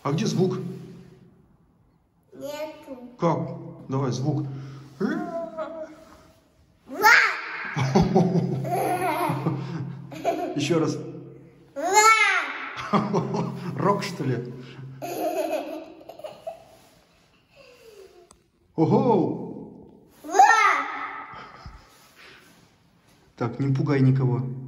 А где звук? Нету. Как? Давай звук. Еще раз. Рок, что ли? Ого! Так, не пугай никого.